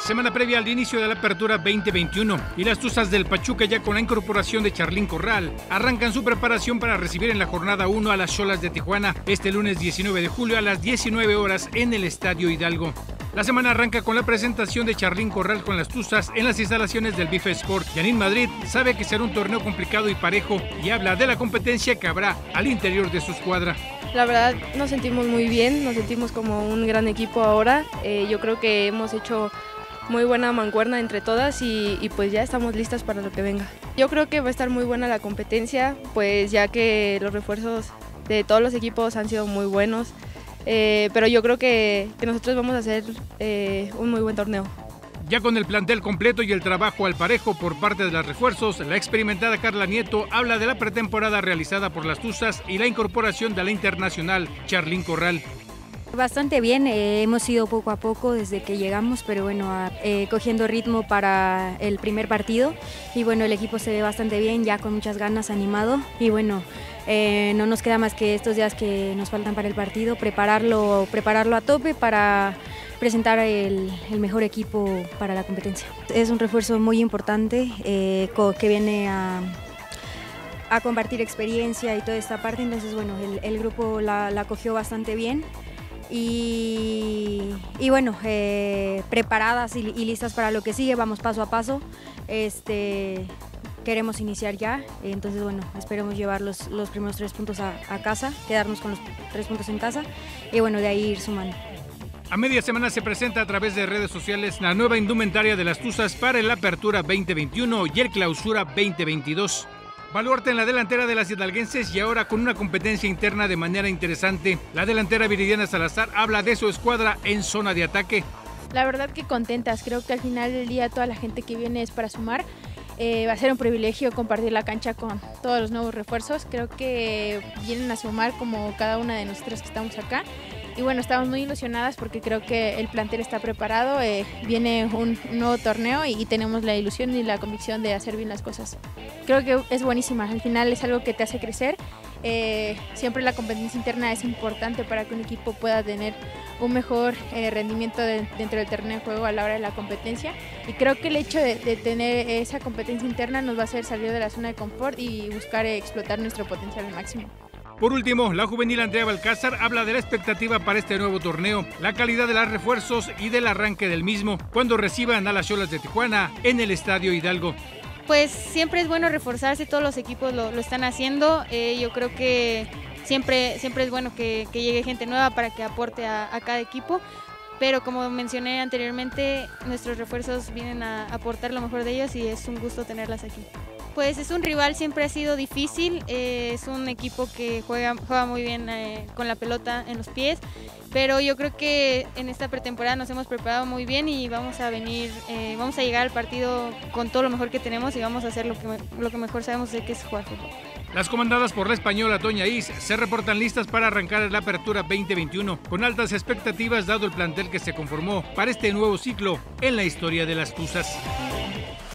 Semana previa al inicio de la apertura 2021 y las Tuzas del Pachuca, ya con la incorporación de Charlín Corral, arrancan su preparación para recibir en la jornada 1 a las Xolas de Tijuana este lunes 19 de julio a las 19 horas en el Estadio Hidalgo. La semana arranca con la presentación de Charlín Corral con las Tuzas en las instalaciones del Bife Sport. Yanin Madrid sabe que será un torneo complicado y parejo y habla de la competencia que habrá al interior de su escuadra. La verdad nos sentimos muy bien, nos sentimos como un gran equipo ahora. Yo creo que hemos hecho muy buena mancuerna entre todas y pues ya estamos listas para lo que venga. Yo creo que va a estar muy buena la competencia, pues ya que los refuerzos de todos los equipos han sido muy buenos, pero yo creo que nosotros vamos a hacer un muy buen torneo. Ya con el plantel completo y el trabajo al parejo por parte de los refuerzos, la experimentada Carla Nieto habla de la pretemporada realizada por las Tuzas y la incorporación de la internacional Charlín Corral. Bastante bien, hemos ido poco a poco desde que llegamos, pero bueno, cogiendo ritmo para el primer partido y bueno, el equipo se ve bastante bien, ya con muchas ganas, animado y bueno, no nos queda más que estos días que nos faltan para el partido, prepararlo a tope para presentar el mejor equipo para la competencia. Es un refuerzo muy importante que viene a compartir experiencia y toda esta parte, entonces bueno, el grupo la cogió bastante bien. Y bueno, preparadas y listas para lo que sigue, vamos paso a paso, queremos iniciar ya, entonces bueno, esperemos llevar los primeros 3 puntos a casa, quedarnos con los 3 puntos en casa y bueno, de ahí ir sumando. A media semana se presenta a través de redes sociales la nueva indumentaria de las Tuzas para el Apertura 2021 y el Clausura 2022. Baluarte en la delantera de las hidalguenses y ahora con una competencia interna de manera interesante. La delantera Viridiana Salazar habla de su escuadra en zona de ataque. La verdad que contentas, creo que al final del día toda la gente que viene es para sumar. Va a ser un privilegio compartir la cancha con todos los nuevos refuerzos. Creo que vienen a sumar como cada una de nosotras que estamos acá. Y bueno, estamos muy ilusionadas porque creo que el plantel está preparado, viene un nuevo torneo y tenemos la ilusión y la convicción de hacer bien las cosas. Creo que es buenísima, al final es algo que te hace crecer. Siempre la competencia interna es importante para que un equipo pueda tener un mejor rendimiento dentro del terreno de juego a la hora de la competencia. Y creo que el hecho de tener esa competencia interna nos va a hacer salir de la zona de confort y buscar explotar nuestro potencial al máximo. Por último, la juvenil Andrea Balcázar habla de la expectativa para este nuevo torneo, la calidad de los refuerzos y del arranque del mismo, cuando reciban a las Xolas de Tijuana en el Estadio Hidalgo. Pues siempre es bueno reforzarse, todos los equipos lo están haciendo, yo creo que siempre es bueno que llegue gente nueva para que aporte a cada equipo, pero como mencioné anteriormente, nuestros refuerzos vienen a aportar lo mejor de ellos y es un gusto tenerlas aquí. Pues es un rival, siempre ha sido difícil, es un equipo que juega muy bien con la pelota en los pies, pero yo creo que en esta pretemporada nos hemos preparado muy bien y vamos a llegar al partido con todo lo mejor que tenemos y vamos a hacer lo que mejor sabemos de que es jugar fútbol. Las comandadas por la española Toña Is se reportan listas para arrancar la Apertura 2021, con altas expectativas dado el plantel que se conformó para este nuevo ciclo en la historia de las Tuzas.